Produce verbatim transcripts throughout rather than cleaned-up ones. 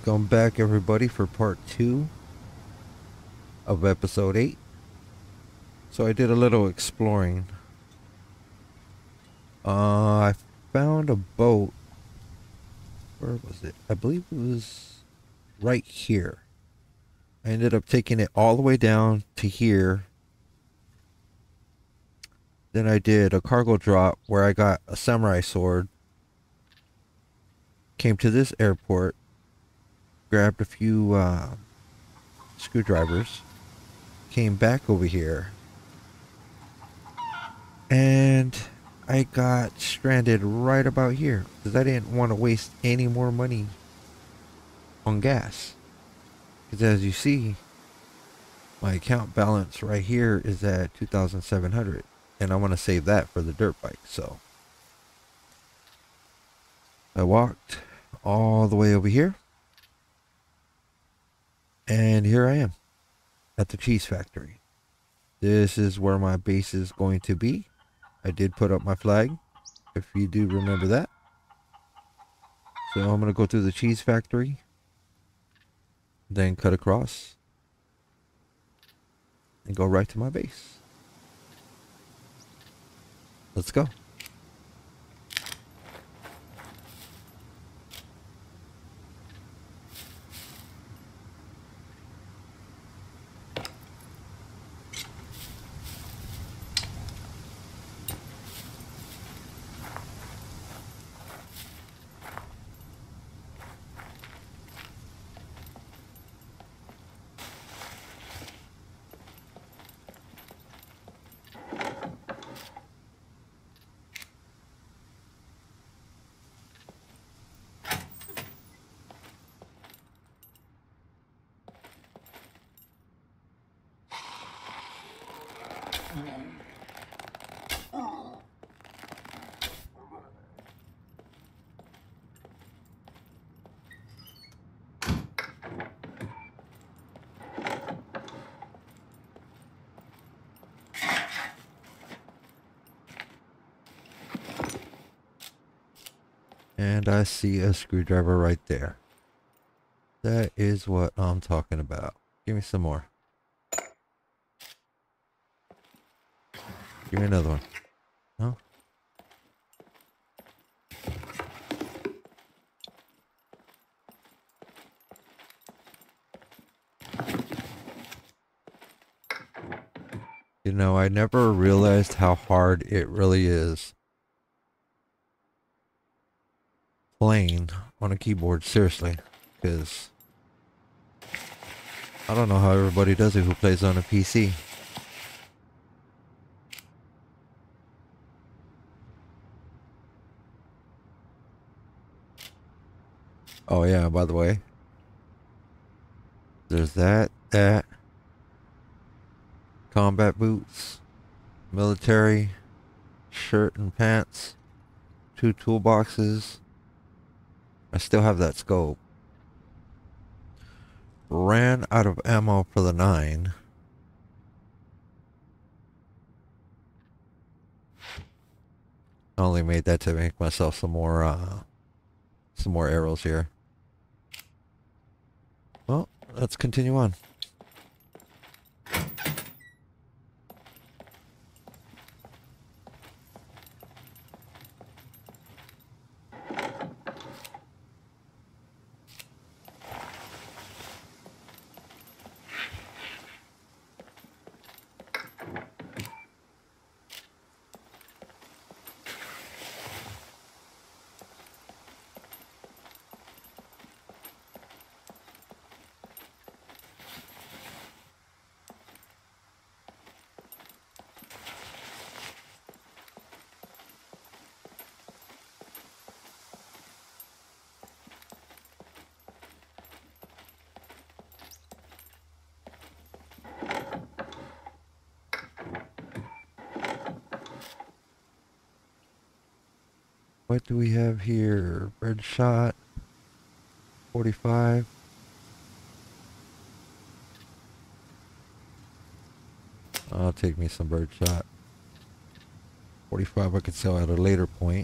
Welcome back, everybody, for part two of episode eight. So I did a little exploring. Uh, I found a boat. Where was it? I believe it was right here. I ended up taking it all the way down to here. Then I did a cargo drop where I got a samurai sword. Came to this airport. Grabbed a few uh, screwdrivers. Came back over here. And I got stranded right about here because I didn't want to waste any more money on gas. Because as you see, my account balance right here is at two thousand seven hundred, and I want to save that for the dirt bike. So I walked all the way over here, and here I am at the cheese factory. This is where my base is going to be. I did put up my flag, if you do remember that. So I'm going to go through the cheese factory, then cut across, and go right to my base. Let's go. And I see a screwdriver right there. That is what I'm talking about. Give me some more. Give me another one. No? You know, I never realized how hard it really is playing on a keyboard, seriously, because I don't know how everybody does it who plays on a P C. Oh yeah, by the way, there's that, that, combat boots, military, shirt and pants, two toolboxes. I still have that scope. Ran out of ammo for the nine. I only made that to make myself some more, uh, some more arrows here. Well, let's continue on. What do we have here? Red shot, forty-five. I'll take me some bird shot. forty-five I could sell at a later point.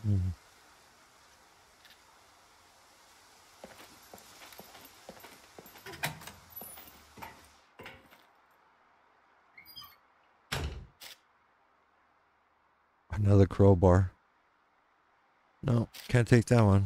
Mm. Another crowbar. No, can't take that one.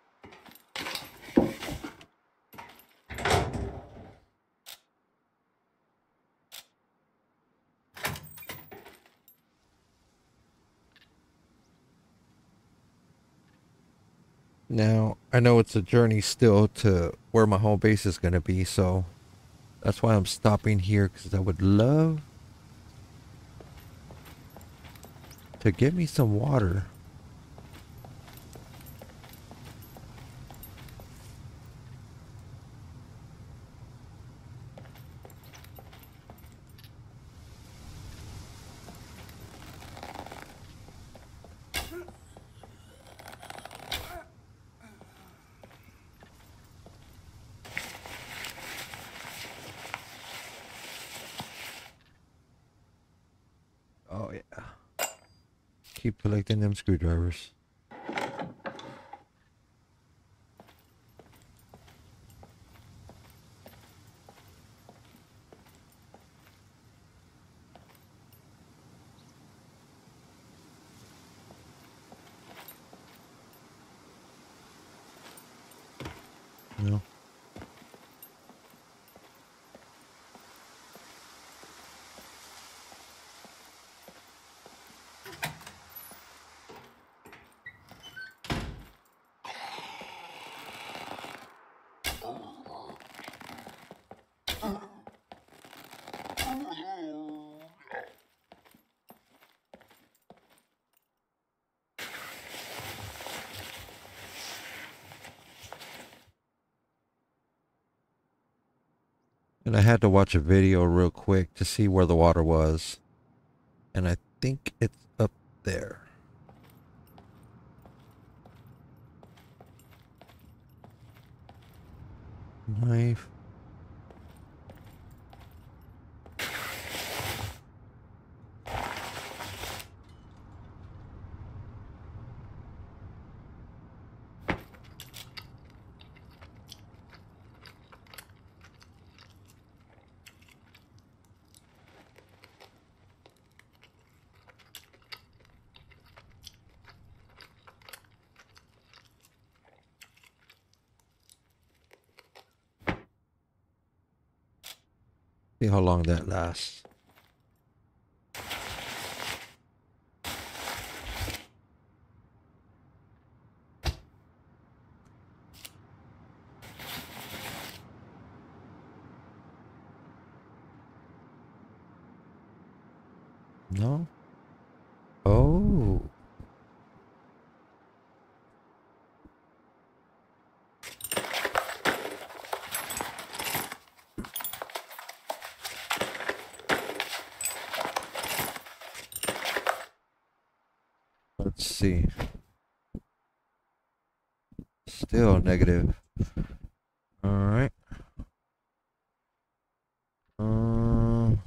Now, I know it's a journey still to where my home base is going to be, so that's why I'm stopping here, because I would love to get me some water. Oh, yeah. Keep collecting them screwdrivers. No. And I had to watch a video real quick to see where the water was. And I think it's up there. Knife. See how long that lasts. No? Oh. Let's see. Still negative. Alright. Um...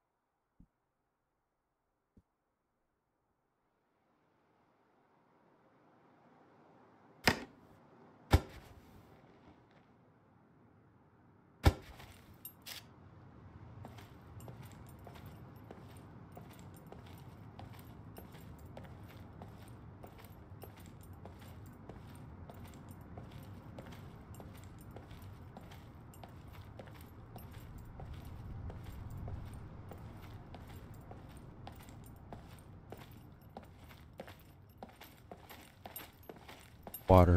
Water.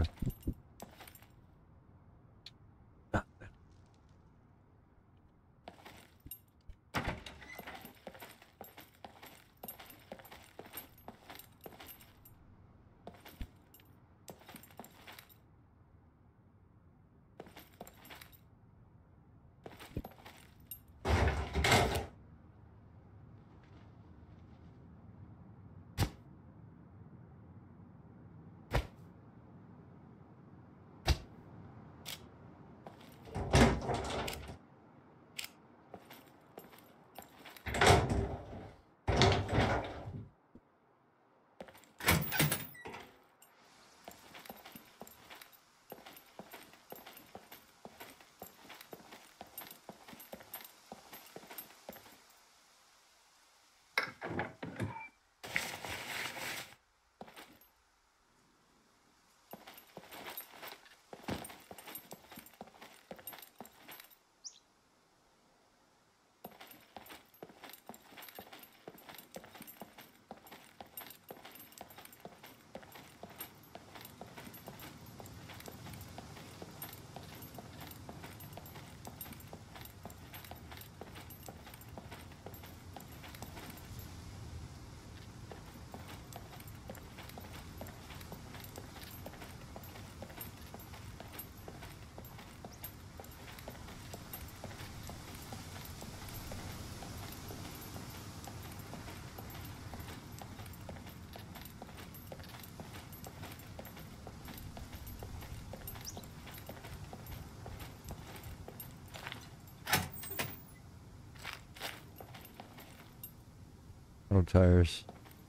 No tires.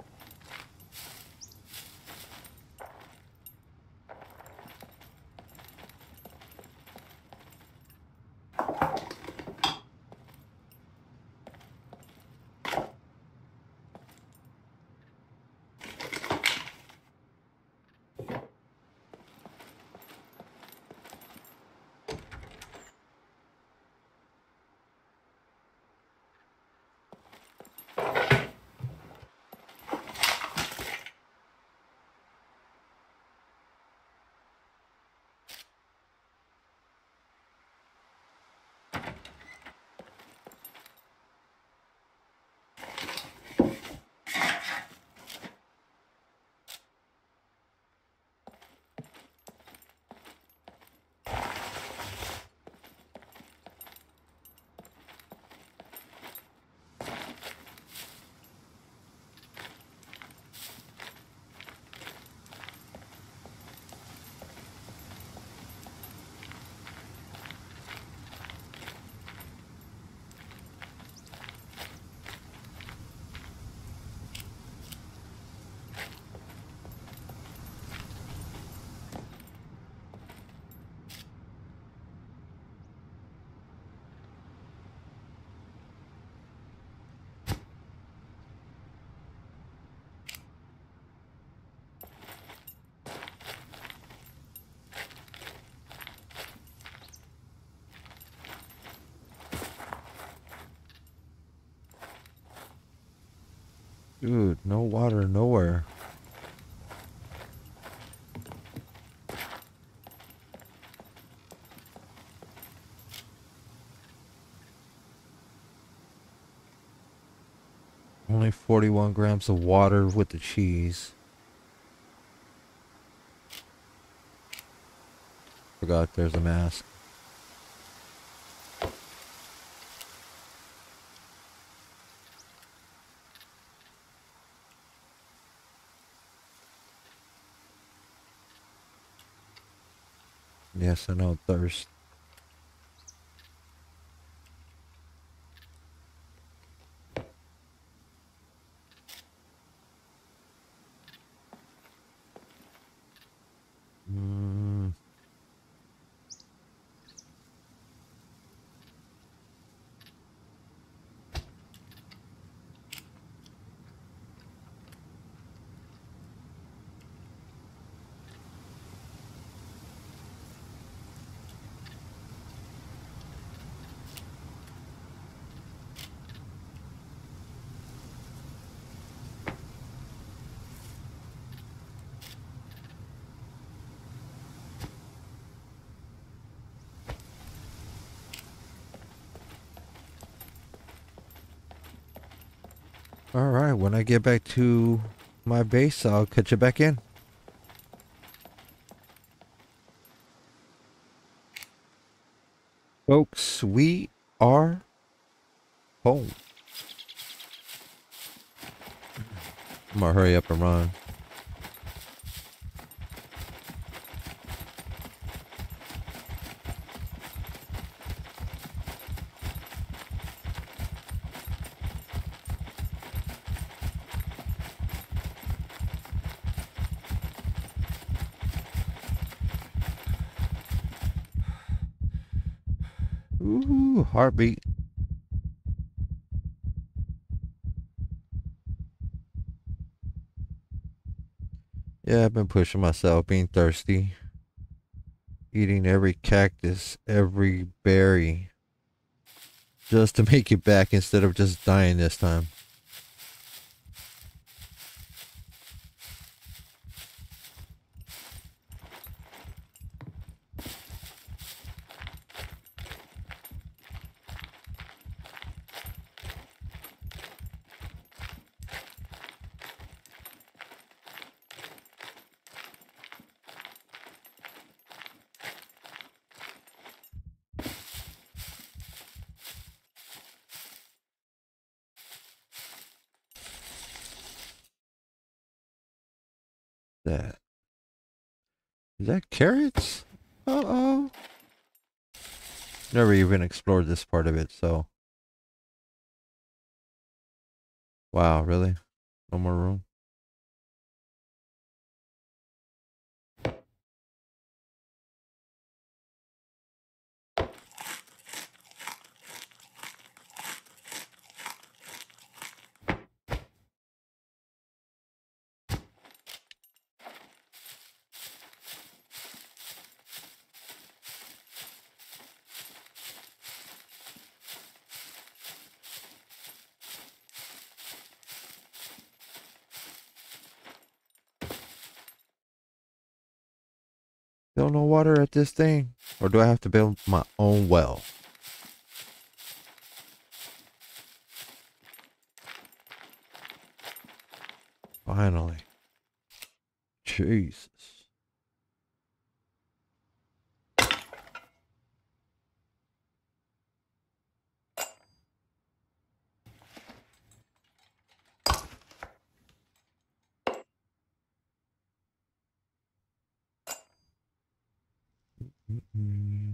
Dude, no water nowhere. Only forty-one grams of water with the cheese. Forgot there's a mask. Yes, I know thirst. Mm. Alright, when I get back to my base, I'll catch you back in. Folks, we are home. I'm gonna hurry up and run. Ooh, heartbeat. Yeah, I've been pushing myself, being thirsty. Eating every cactus, every berry. Just to make it back instead of just dying this time. That. Is that carrots? Uh-oh. Never even explored this part of it, so. Wow, really? No more room? Still no water at this thing? Or do I have to build my own well? Finally. Jesus. Mm-mm.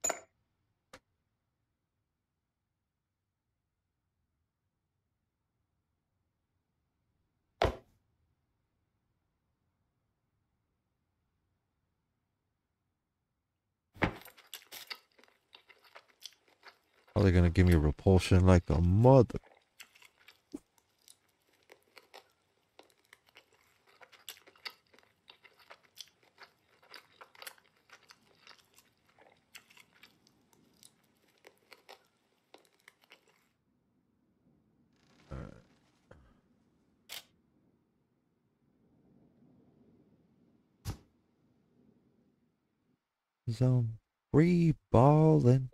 Probably gonna give me repulsion like a mother. Zone free balling.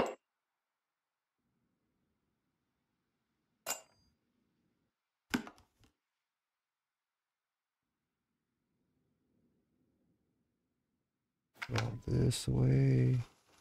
Go this way.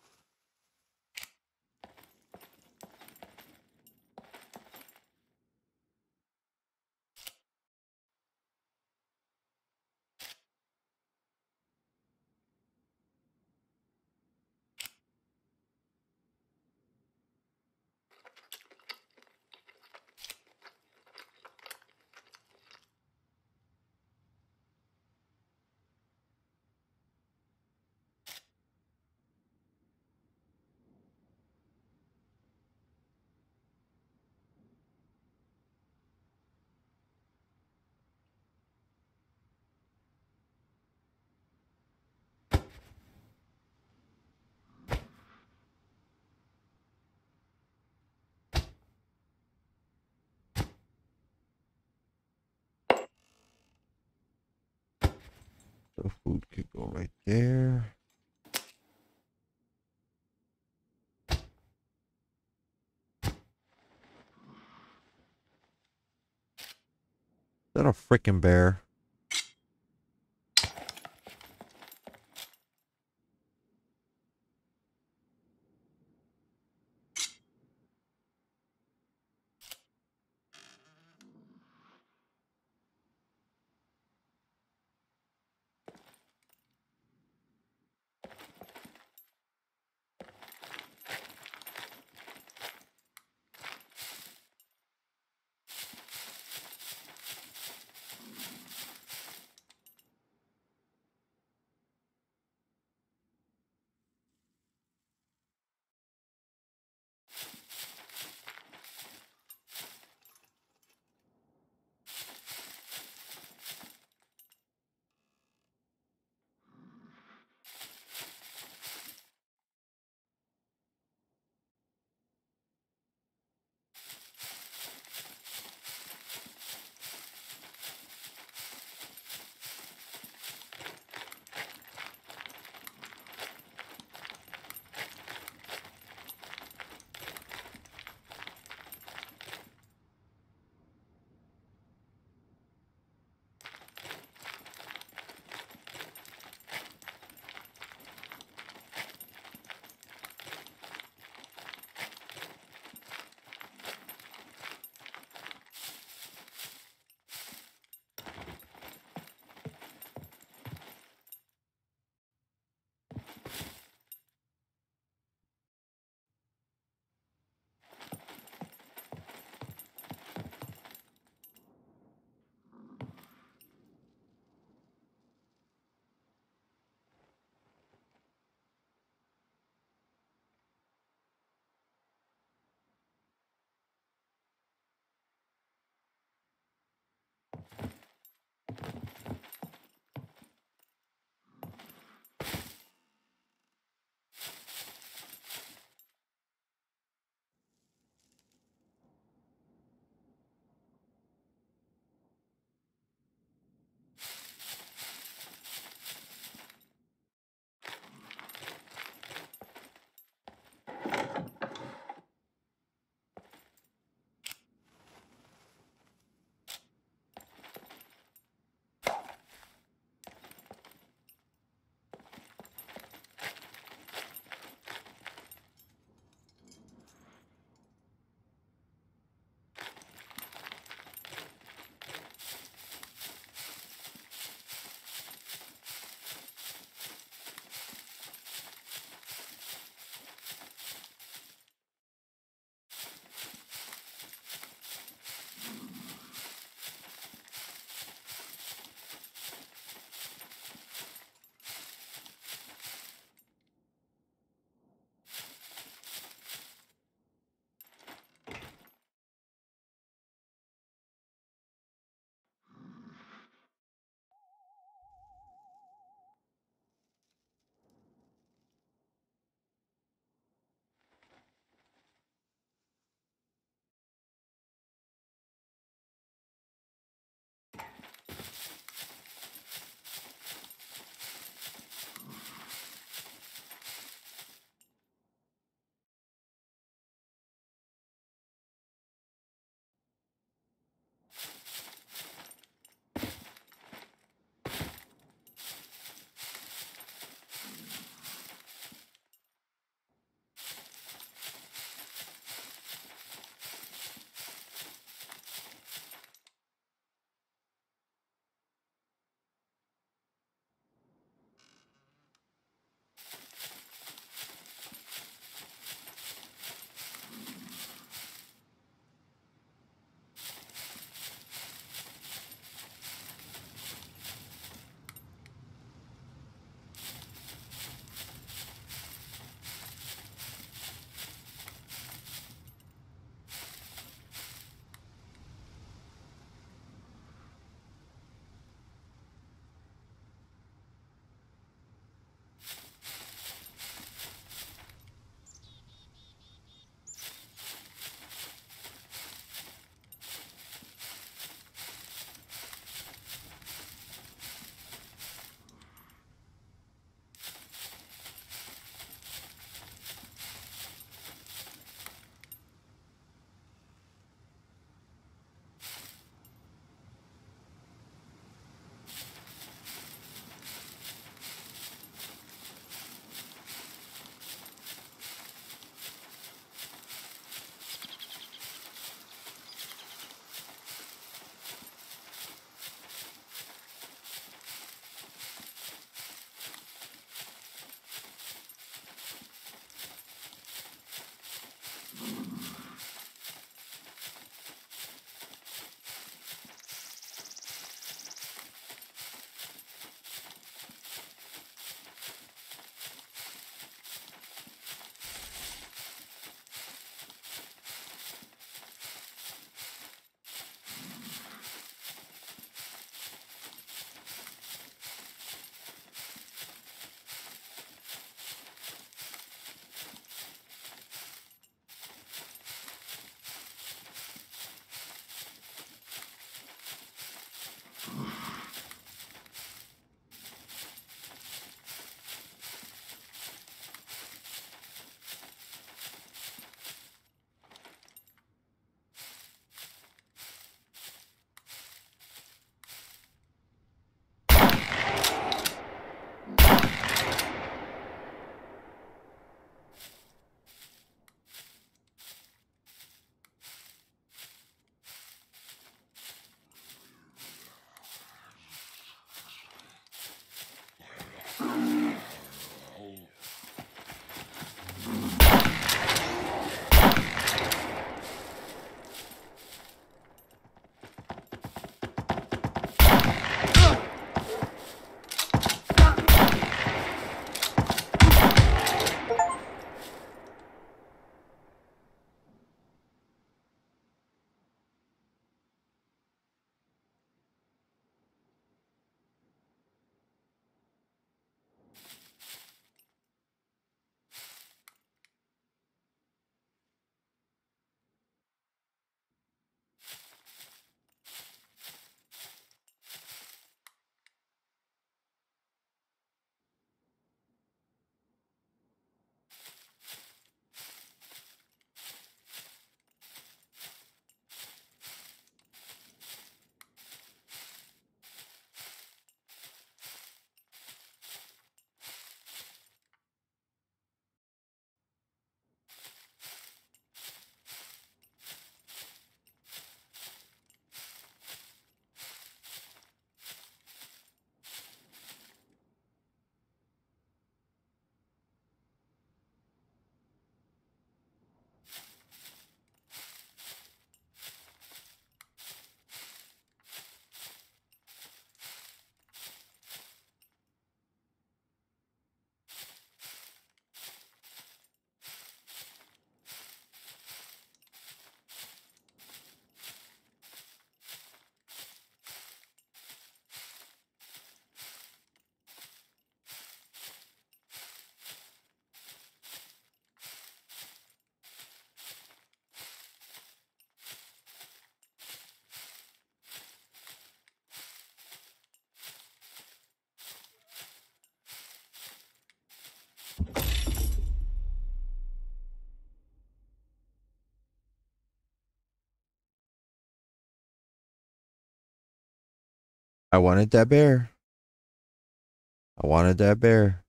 The food could go right there. Is that a freaking bear? I wanted that bear. I wanted that bear.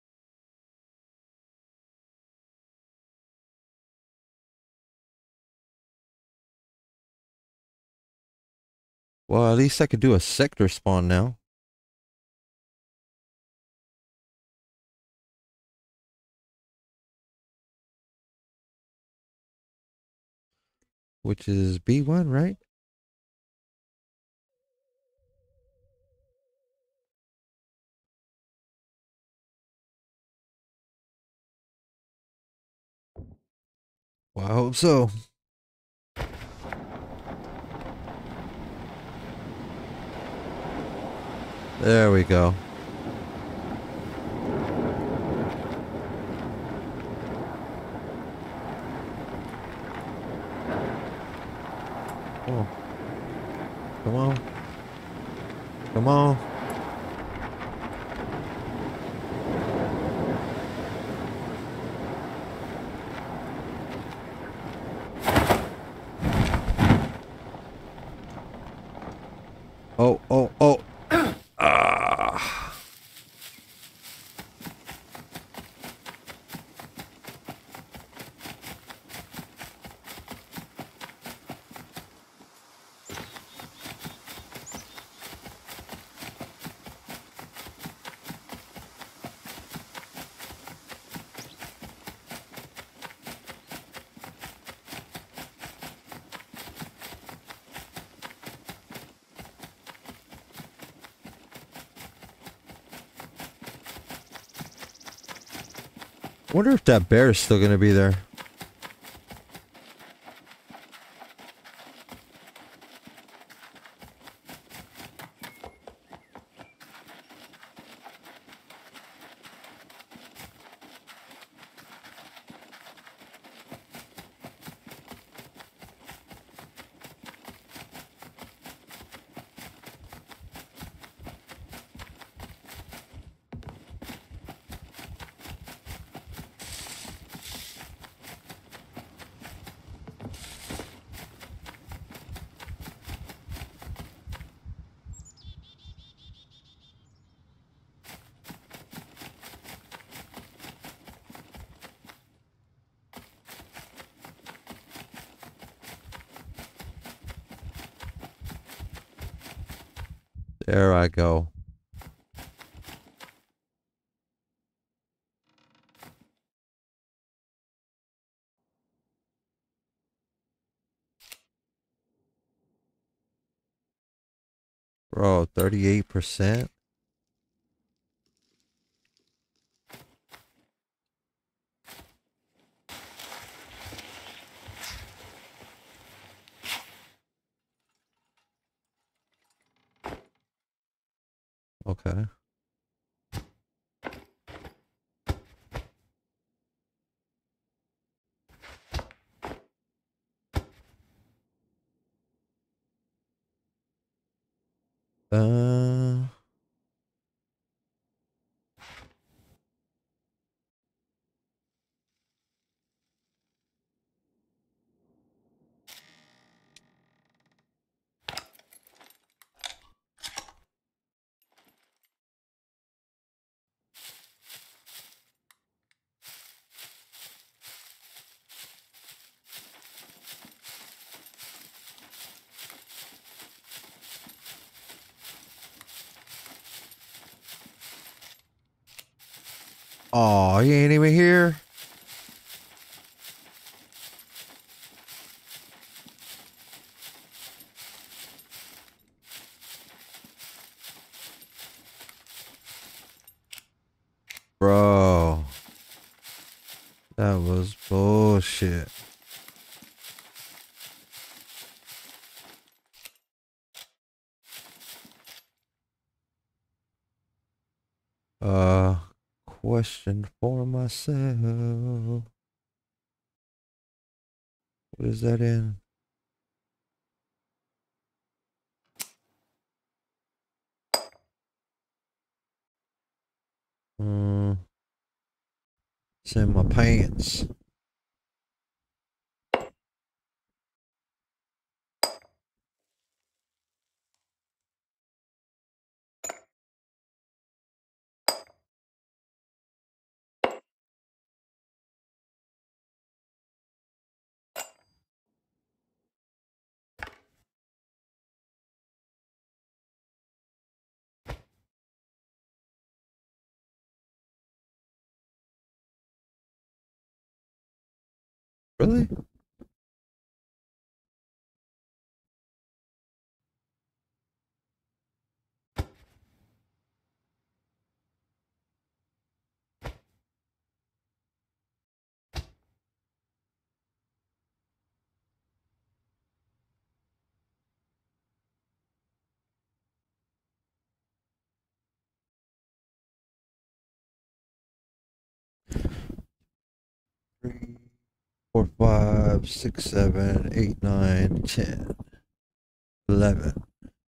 Well, at least I could do a sector spawn now. Which is B one, right? Well, I hope so. There we go. Come on. Come on. Come on. Oh, oh, oh. Ah. Wonder if that bear is still gonna be there. There I go. Bro, thirty-eight percent? Okay. Uh... Oh, he ain't even here? Bro. That was bullshit. Uh, question for myself. What is that in? Hmm. It's in my pants. Really? Three, four, five, six, seven, eight, nine, ten, eleven.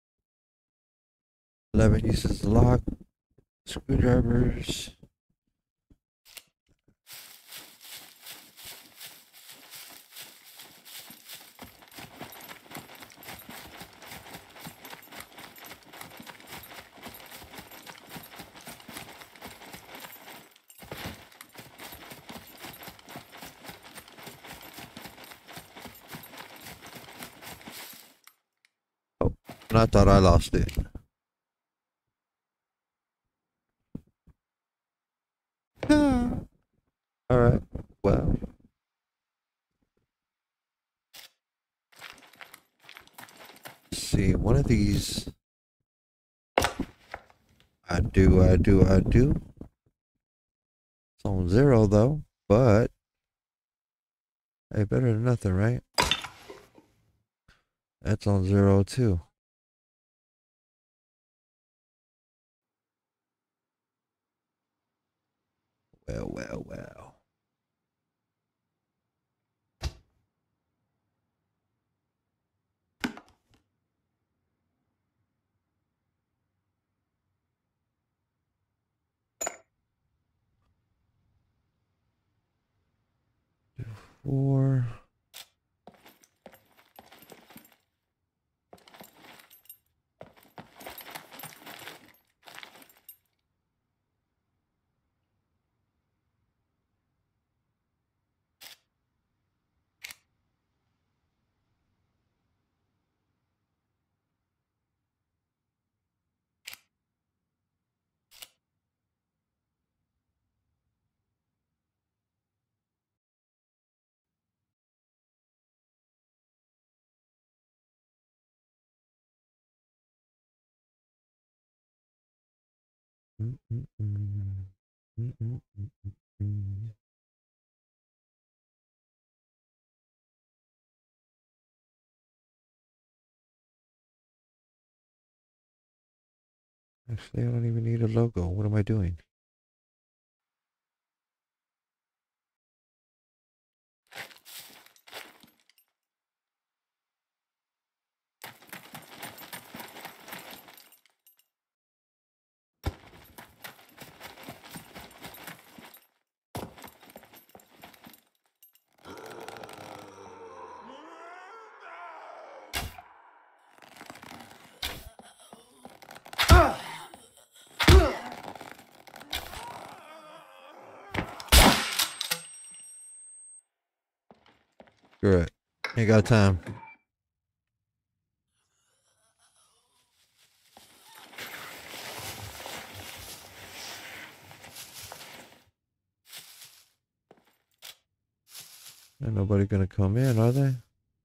Eleven uses lock, screwdrivers. Oh, and I thought I lost it. Ah. All right. Well, let's see. One of these. I do. I do. I do. It's on zero though, but hey, better than nothing, right? That's on zero too. Well, well, well. Four. Mm, mm, mm. Mm, mm, mm, mm, mm. Actually, I don't even need a logo. What am I doing? Screw it. Ain't got time. Ain't nobody gonna come in, are they?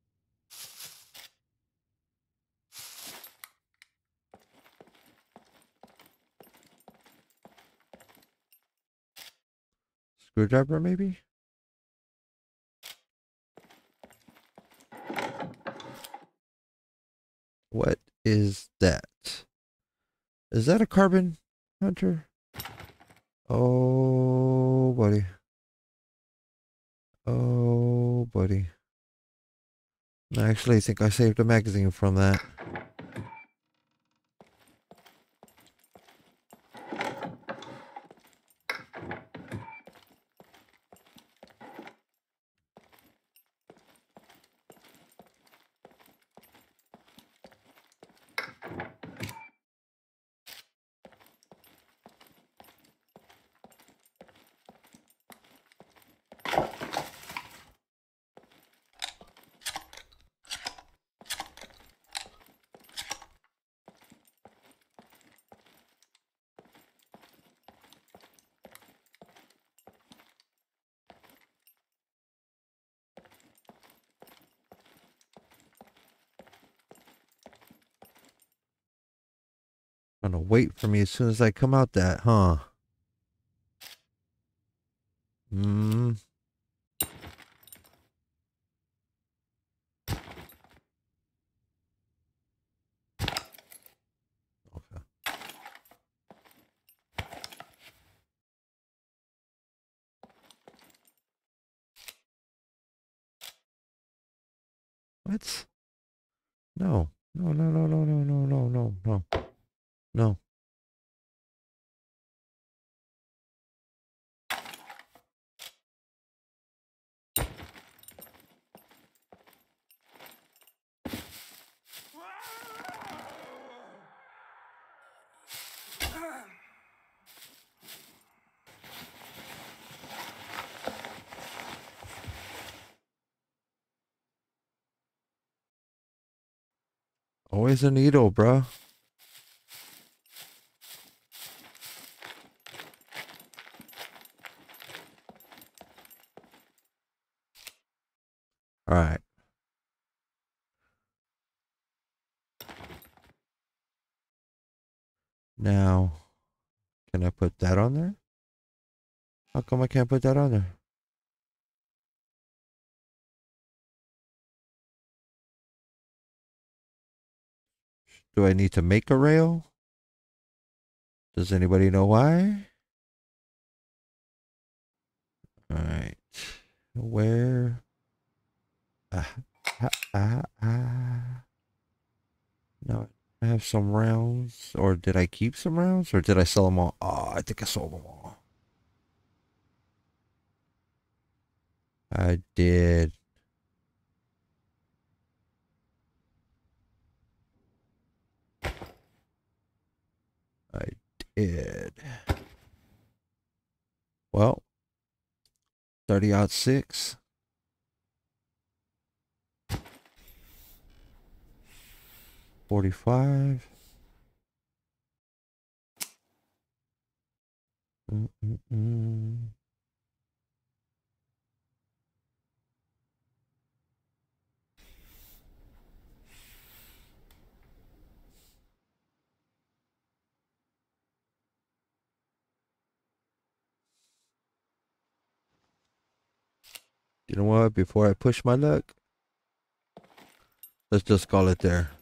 Screwdriver, maybe? What is that? Is that a carbon hunter? Oh, buddy. Oh, buddy. I actually think I saved a magazine from that. Gonna wait for me as soon as I come out that, huh? Hmm. Okay. What? No. No, no, no, no, no, no, no, no, no. No. Always a needle, bruh. Alright. Now, can I put that on there? How come I can't put that on there? Do I need to make a rail? Does anybody know why? Alright. Where? Ah, ah, ah, ah. No, I have some rounds. Or did I keep some rounds? Or did I sell them all? Oh, I think I sold them all. I did. I did. Well, thirty out six. forty-five. Mm -mm -mm. You know what? Before I push my luck, let's just call it there.